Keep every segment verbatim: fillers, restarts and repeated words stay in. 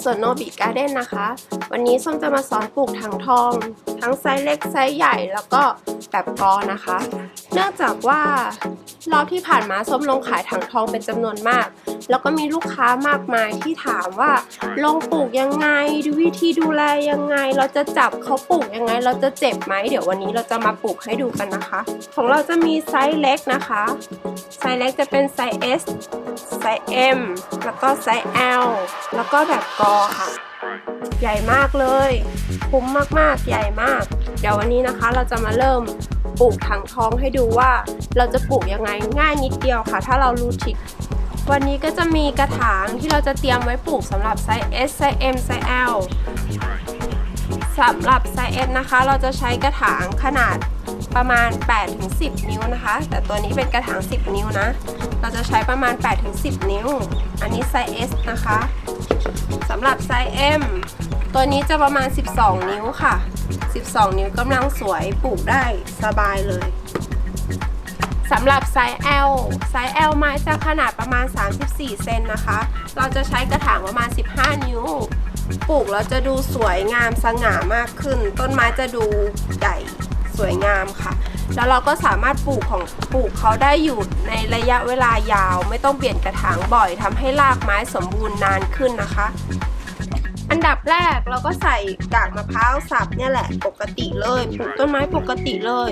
สวนโนบิการ์เด้นนะคะวันนี้ส้มจะมาสอนปลูกถังทองทั้งไซส์เล็กไซส์ใหญ่แล้วก็แบบกอนะคะเนื่องจากว่ารอบที่ผ่านมาส้มลงขายถังทองเป็นจำนวนมากแล้วก็มีลูกค้ามากมายที่ถามว่าลงปลูกยังไงดูวิธีดูแลยังไงเราจะจับเขาปลูกยังไงเราจะเจ็บไหมเดี๋ยววันนี้เราจะมาปลูกให้ดูกันนะคะของเราจะมีไซส์เล็กนะคะไซส์เล็กจะเป็นไซส์ S ไซส์ M แล้วก็ไซส์ L แล้วก็แบบกอค่ะใหญ่มากเลยคุ้มมากๆใหญ่มากเดี๋ยววันนี้นะคะเราจะมาเริ่มปลูกถังทองให้ดูว่าเราจะปลูกยังไงง่ายนิดเดียวค่ะถ้าเรารู้ทริควันนี้ก็จะมีกระถางที่เราจะเตรียมไว้ปลูกสำหรับไซส์ S ไซส์ M ไซส์ L สำหรับไซส์ S นะคะเราจะใช้กระถางขนาดประมาณ แปดถึงสิบ นิ้วนะคะแต่ตัวนี้เป็นกระถางสิบนิ้วนะเราจะใช้ประมาณ แปดถึงสิบ นิ้วอันนี้ไซส์ S นะคะสำหรับไซส์ M ตัวนี้จะประมาณสิบสองนิ้วค่ะสิบสองนิ้วกำลังสวยปลูกได้สบายเลยสำหรับไซส์ L ไซส์ L ไม้จะขนาดประมาณสามสิบสี่เซนนะคะเราจะใช้กระถางประมาณสิบห้านิ้วปลูกแล้วจะดูสวยงามสง่ามากขึ้นต้นไม้จะดูใหญ่สวยงามค่ะแล้วเราก็สามารถปลูกของปลูกเขาได้อยู่ในระยะเวลายาวไม่ต้องเปลี่ยนกระถางบ่อยทำให้รากไม้สมบูรณ์นานขึ้นนะคะอันดับแรกเราก็ใส่กากมะพร้าวสับเนี่ยแหละปกติเลยปลูกต้นไม้ปกติเลย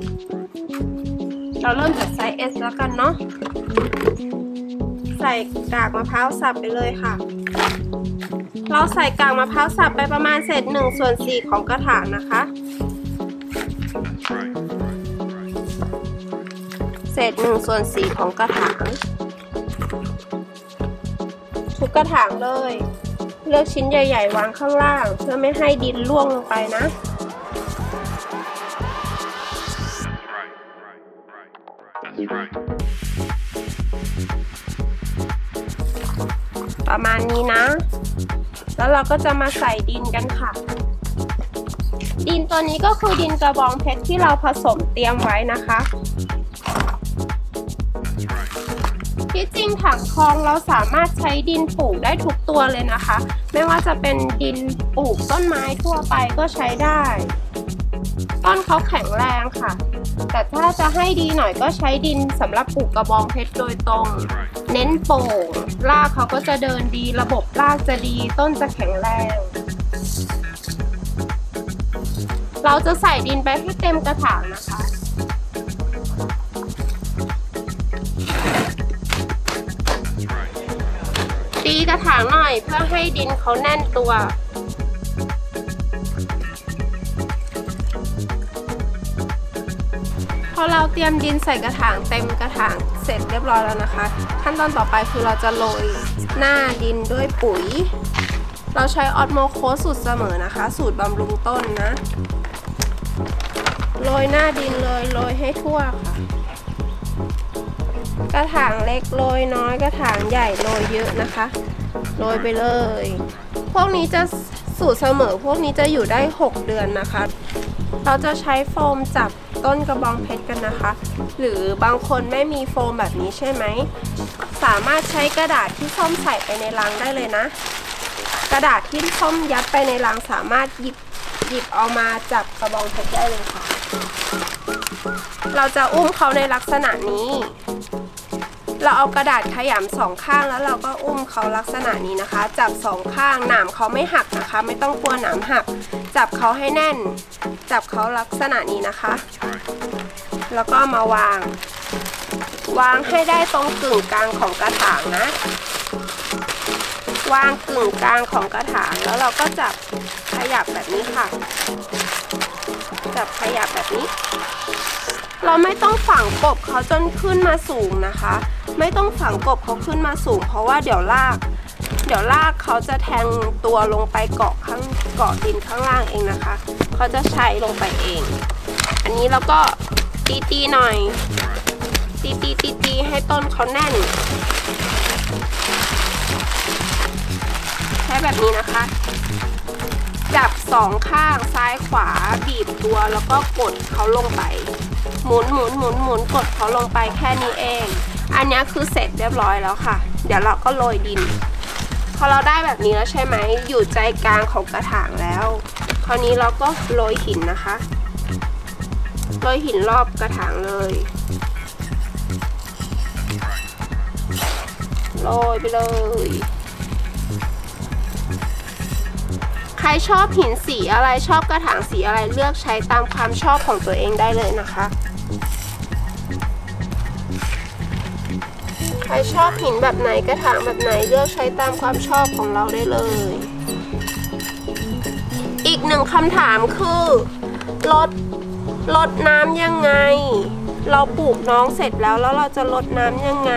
เราเริ่มจากไซส์ S แล้วกันเนาะใส่กากมะพร้าวสับไปเลยค่ะเราใส่กากมะพร้าวสับไปประมาณเศษหนึ่งส่วนสี่ของกระถางนะคะเศษหนึ่งส่วนสี่ของกระถางทุกกระถางเลยเลือกชิ้นใหญ่ๆวางข้างล่างเพื่อไม่ให้ดินร่วงลงไปนะประมาณนี้นะแล้วเราก็จะมาใส่ดินกันค่ะดินตัวนี้ก็คือดินกระบองเพชรที่เราผสมเตรียมไว้นะคะที่จริงถังทองเราสามารถใช้ดินปลูกได้ทุกตัวเลยนะคะไม่ว่าจะเป็นดินปลูกต้นไม้ทั่วไปก็ใช้ได้ต้นเขาแข็งแรงค่ะแต่ถ้าจะให้ดีหน่อยก็ใช้ดินสำหรับปลูกกระบองเพชรโดยตรงเน้นโป่งรากเขาก็จะเดินดีระบบรากจะดีต้นจะแข็งแรงเราจะใส่ดินไปให้เต็มกระถางนะคะตีกระถางหน่อยเพื่อให้ดินเขาแน่นตัวพอเราเตรียมดินใส่กระถางเต็มกระถางเสร็จเรียบร้อยแล้วนะคะขั้นตอนต่อไปคือเราจะโรยหน้าดินด้วยปุ๋ยเราใช้ออสโมโคสสูตรเสมอนะคะสูตรบำรุงต้นนะโรยหน้าดินเลยโรยให้ทั่วค่ะกระถางเล็กโรยน้อยกระถางใหญ่โรยเยอะนะคะโรยไปเลยพวกนี้จะสูตรเสมอพวกนี้จะอยู่ได้หกเดือนนะคะเราจะใช้โฟมจับต้นกระบองเพชรกันนะคะหรือบางคนไม่มีโฟมแบบนี้ใช่ไหมสามารถใช้กระดาษที่ส้มใส่ไปในรังได้เลยนะกระดาษที่ส้มยัดไปในรังสามารถหยิบหยิบเอามาจับกระบองเพชรได้เลยค่ะเราจะอุ้มเขาในลักษณะนี้เราเอากระดาษขยำสองข้างแล้วเราก็อุ้มเขาลักษณะนี้นะคะจับสองข้างหนามเขาไม่หักนะคะไม่ต้องกลัวหนามหักจับเขาให้แน่นจับเขาลักษณะนี้นะคะแล้วก็มาวางวางให้ได้ตรงกึ่งกลางของกระถางนะวางกึ่งกลางของกระถางแล้วเราก็จับขยับแบบนี้ค่ะจับขยับแบบนี้เราไม่ต้องฝังกบเขาจนขึ้นมาสูงนะคะไม่ต้องฝังกบเขาขึ้นมาสูงเพราะว่าเดี๋ยวรากเดี๋ยวรากเขาจะแทงตัวลงไปเกาะข้างเกาะดินข้างล่างเองนะคะเขาจะใช้ลงไปเองอันนี้เราก็ตีตีหน่อยตีตีตีตีให้ต้นเขาแน่นใช้แบบนี้นะคะจับสองข้างซ้ายขวาบีบตัวแล้วก็กดเขาลงไปหมุนหมุนหมุนหมุนกดเขาลงไปแค่นี้เองอันนี้คือเสร็จเรียบร้อยแล้วค่ะเดี๋ยวเราก็โรยดินพอเราได้แบบนี้แล้วใช่ไหมอยู่ใจกลางของกระถางแล้วคราวนี้เราก็โรยหินนะคะโรยหินรอบกระถางเลยโรยไปเลยใครชอบหินสีอะไรชอบกระถางสีอะไรเลือกใช้ตามความชอบของตัวเองได้เลยนะคะใครชอบหินแบบไหนกระถางแบบไหนเลือกใช้ตามความชอบของเราได้เลยอีกหนึ่งคำถามคือลดลดน้ำยังไงเราปลูกน้องเสร็จแล้วแล้วเราจะลดน้ำยังไง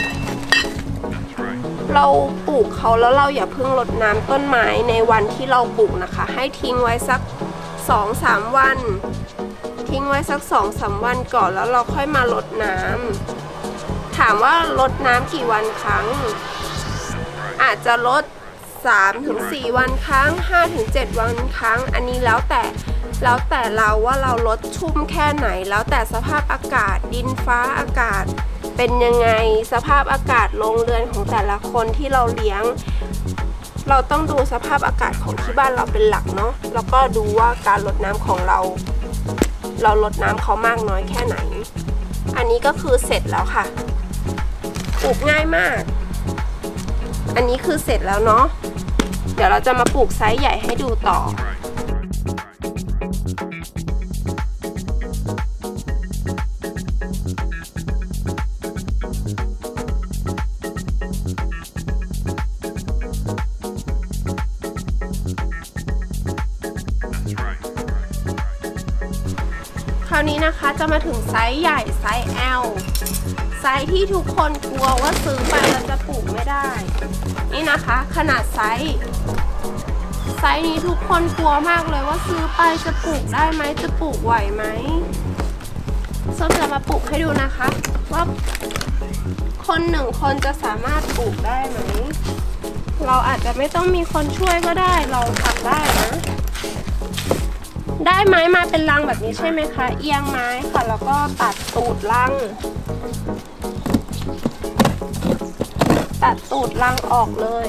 เราปลูกเขาแล้วเราอย่าเพิ่งรดน้ำต้นไม้ในวันที่เราปลูกนะคะให้ทิ้งไว้สัก สองถึงสาม วันทิ้งไว้สัก สองถึงสาม วันก่อนแล้วเราค่อยมารดน้ำถามว่ารดน้ำกี่วันครั้งอาจจะลด สามถึงสี่ วันครั้ง ห้าถึงเจ็ด วันครั้งอันนี้แล้วแต่แล้วแต่เราว่าเราลดชุ่มแค่ไหนแล้วแต่สภาพอากาศดินฟ้าอากาศเป็นยังไงสภาพอากาศโรงเรือนของแต่ละคนที่เราเลี้ยงเราต้องดูสภาพอากาศของที่บ้านเราเป็นหลักเนาะแล้วก็ดูว่าการรดน้ำของเราเรารดน้ำเขามากน้อยแค่ไหนอันนี้ก็คือเสร็จแล้วค่ะปลูกง่ายมากอันนี้คือเสร็จแล้วเนาะเดี๋ยวเราจะมาปลูกไซส์ใหญ่ให้ดูต่อคราวนี้นะคะจะมาถึงไซส์ใหญ่ไซส์ แอล ไซส์ที่ทุกคนกลัวว่าซื้อไปแล้วจะปลูกไม่ได้นี่นะคะขนาดไซส์ไซส์นี้ทุกคนกลัวมากเลยว่าซื้อไปจะปลูกได้ไหมจะปลูกไหวไหมส้มจะมาปลูกให้ดูนะคะว่าคนหนึ่งคนจะสามารถปลูกได้ไหมเราอาจจะไม่ต้องมีคนช่วยก็ได้เราทำได้นะได้ไม้มาเป็นรังแบบนี้ใช่ไหมคะเอียงไม้ค่ะแล้วก็ตัดตูดรังตัดตูดรังออกเลย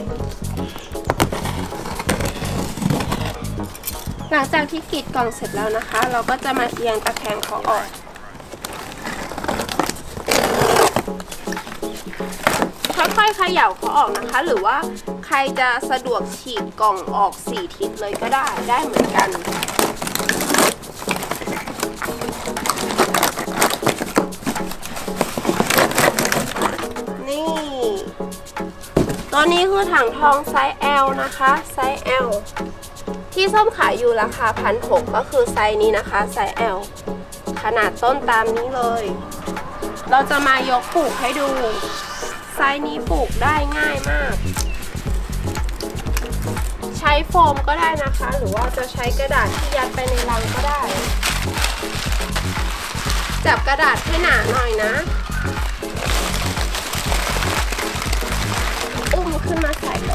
หลังจากที่กรีดกล่องเสร็จแล้วนะคะเราก็จะมาเอียงตะแคงเขาออกค่อยๆเขย่าเขาออกนะคะหรือว่าใครจะสะดวกฉีกกล่องออกสี่ทิศเลยก็ได้ได้เหมือนกันนี่ตัวนี้คือถังทองไซส์ แอล นะคะไซส์ แอล ที่ส้มขายอยู่ราคา หนึ่งพันหกร้อย ก็คือไซส์นี้นะคะไซส์ แอล ขนาดต้นตามนี้เลยเราจะมายกปลูกให้ดูไซส์นี้ปลูกได้ง่ายมากใช้โฟมก็ได้นะคะหรือว่าจะใช้กระดาษที่ยัดไปในรังก็ได้จับกระดาษให้หนาหน่อยนะอุ้มขึ้นมาใส่เลย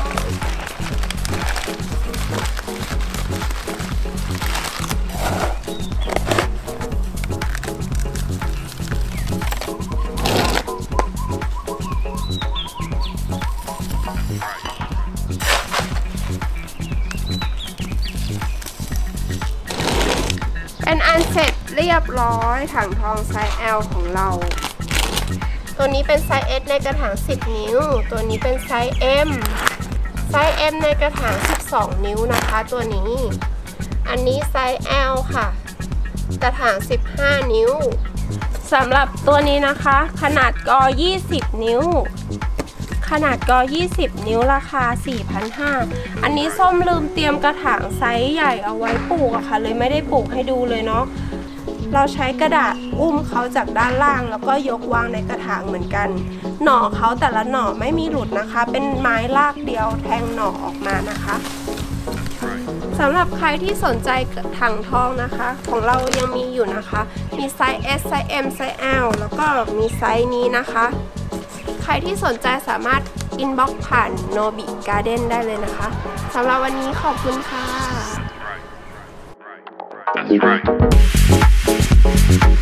เป็นอันเสร็จเรียบร้อยถังทองไซส์ แอล ของเราตัวนี้เป็นไซส์ เอส ในกระถางสิบนิ้วตัวนี้เป็นไซส์ เอ็ม ไซส์ เอ็ม ในกระถางสิบสองนิ้วนะคะตัวนี้อันนี้ไซส์ แอล ค่ะกระถางสิบห้านิ้วสำหรับตัวนี้นะคะขนาดกอยี่สิบนิ้วขนาดกอยี่สิบนิ้วราคา สี่พันห้าร้อย อันนี้ส้มลืมเตรียมกระถางไซส์ใหญ่เอาไว้ปลูกอะค่ะเลยไม่ได้ปลูกให้ดูเลยเนาะเราใช้กระดาษอุ้มเขาจากด้านล่างแล้วก็ยกวางในกระถางเหมือนกันหน่อเขาแต่ละหน่อไม่มีหลุดนะคะเป็นไม้รากเดียวแทงหน่อออกมานะคะสำหรับใครที่สนใจถังทองนะคะของเรายังมีอยู่นะคะมีไซส์ เอส ไซส์ เอ็ม ไซส์ แอล แล้วก็มีไซส์นี้นะคะใครที่สนใจสามารถอินบ็อกซ์ผ่านโนบิการ์เด้นได้เลยนะคะสำหรับวันนี้ขอบคุณค่ะ